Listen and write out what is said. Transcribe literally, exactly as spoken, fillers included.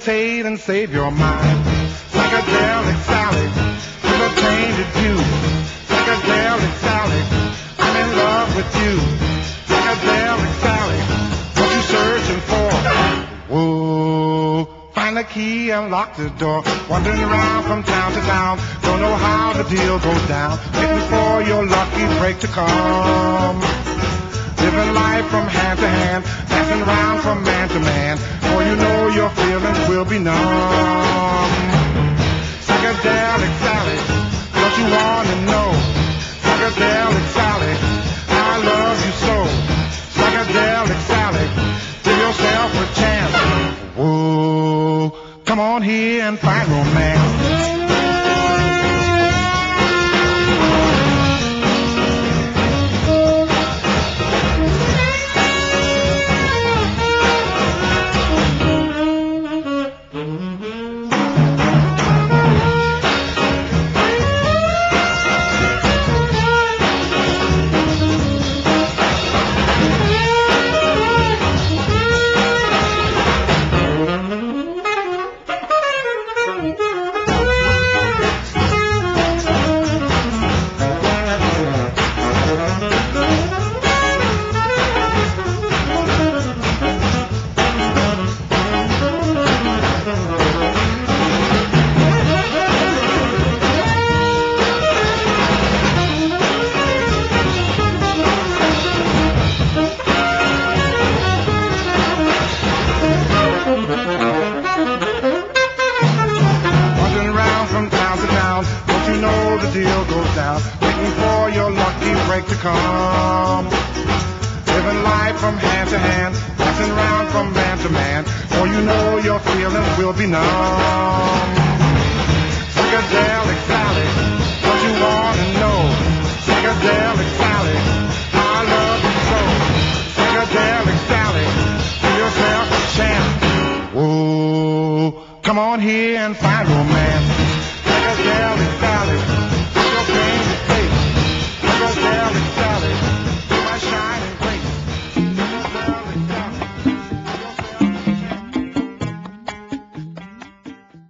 meditate and save your mind. Psychedelic Sally, with a tainted view. Psychedelic Sally, I'm in love with you. Psychedelic Sally, what you searching for? Whoa, find the key and lock the door. Wandering around from town to town, don't know how the deal goes down. Waiting for your lucky break to come. Living life from hand to hand, passing around from man to man. For you know your feelings will be numb. Psychedelic Sally, what you wanna know? Psychedelic Sally, I love you so. Psychedelic Sally, give yourself a chance. Whoa, come on here and find romance. The deal goes down, waiting for your lucky break to come. Living life from hand to hand, passing around from man to man. For you know your feelings will be numb. Psychedelic Sally, what you wanna know? Psychedelic Sally, I love you so. Psychedelic Sally, give yourself a chance. Whoa, come on here and find romance. Psychedelic Sally.